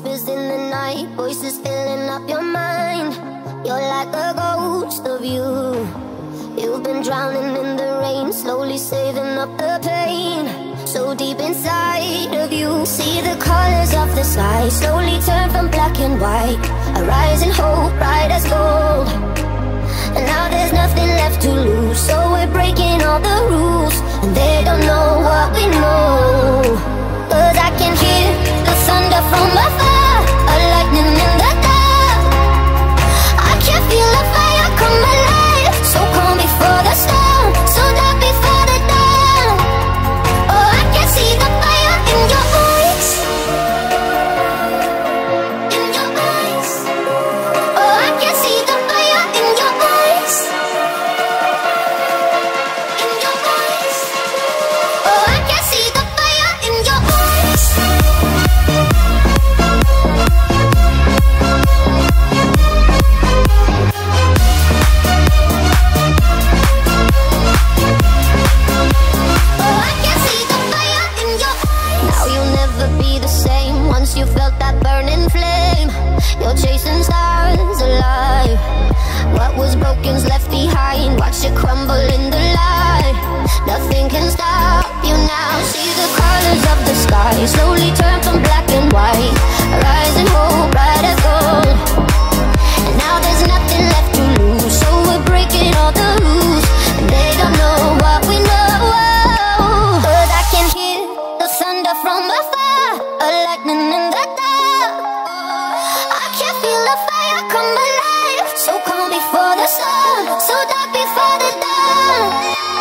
whispers in the night, voices filling up your mind. You're like a ghost of you. You've been drowning in the rain, slowly saving up the pain. So deep inside of you, see the colors of the sky slowly turn from black and white. A rising hope, bright as gold. And now there's nothing left to lose, so we're breaking all the rules. And they don't know what we know. 'Cause I can hear the thunder from afar, a lightning in the dark. I can feel the fire come alive, so calm before the storm, so dark before the dawn. Oh, I can see the fire in your eyes, in your eyes. Oh, I can see the fire in your eyes, in your eyes. Oh, I can see the fire in your eyes. Oh, I can see the fire in your eyes. Now you'll never be the same once you felt that burning flame. You're chasing stars alive. What was broken's left behind. Watch it crumble in the light. Nothing can stop you now. See the colors of the sky slowly turn from black and white. A rising hope, bright as gold. And now there's nothing left to lose, so we're breaking all the rules. And they don't know what we know. 'Cause I can hear the thunder from afar, a lightning in the dark. I can feel the fire come alive, so calm before the sun, so dark before the dawn.